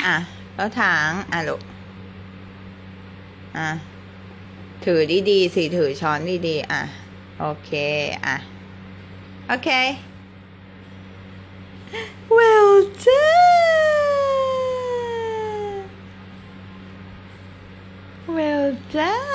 อ่ะแล้วถังอ่ะลูกอ่ะถือดีๆสิถือช้อนดีๆอ่ะโอเคอ่ะโอเค well done well done